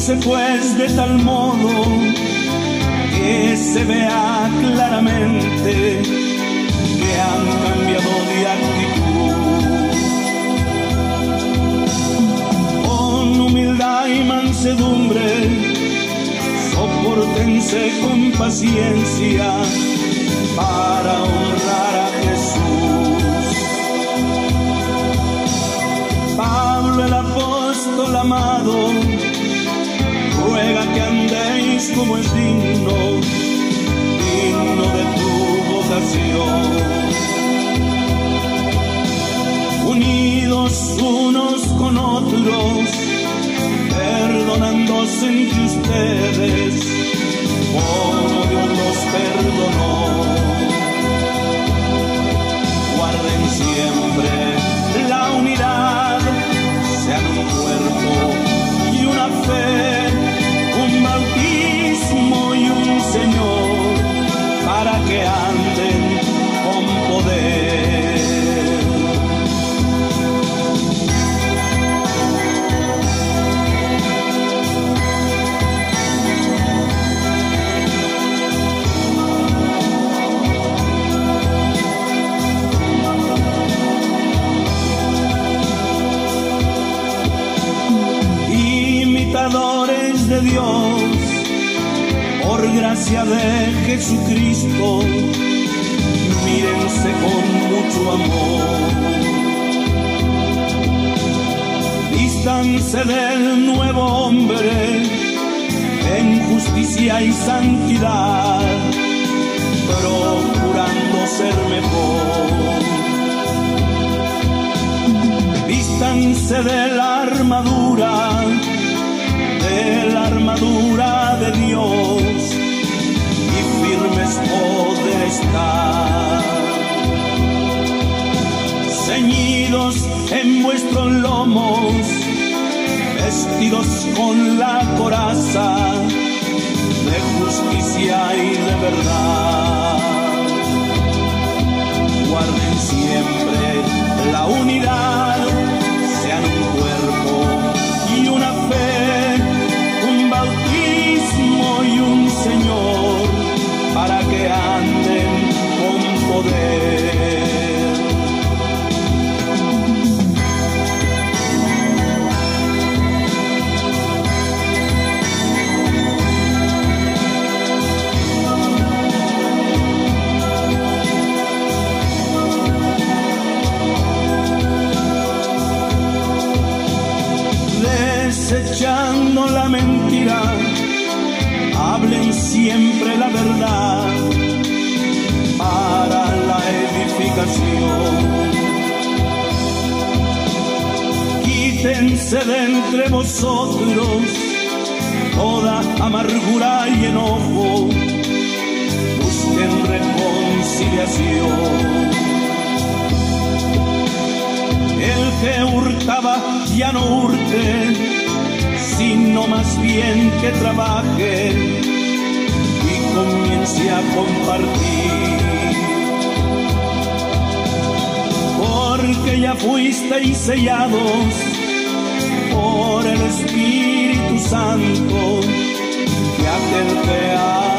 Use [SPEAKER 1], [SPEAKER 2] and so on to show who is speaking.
[SPEAKER 1] Dice pues de tal modo que se vea claramente que han cambiado de actitud. Con humildad y mansedumbre, sopórtense con paciencia para honrar a Jesús. Pablo el apóstol amado ruega que andéis como es digno de tu vocación, unidos unos con otros, perdonándose entre ustedes, como Dios los perdonó. Guarden siempre la unidad, sean un cuerpo y una fe, un bautismo y un Señor, para que anden con poder. Imitadores de Dios, por gracia de Jesucristo, mírense con mucho amor. Vístanse del nuevo hombre en justicia y santidad, procurando ser mejor. Vístanse de la armadura de Dios, y firmes poder estar, ceñidos en vuestros lomos, vestidos con la coraza de justicia y de verdad. Guarden siempre la unidad, sean un cuerpo y una fe, un bautismo y un Señor, para que anden con poder. Desechando la mentira, hablen siempre la verdad para la edificación. Quítense de entre vosotros toda amargura y enojo, busquen reconciliación. El que hurtaba ya no hurte, sino más bien que trabaje y comience a compartir. Porque ya fuisteis sellados por el Espíritu Santo, que aquel que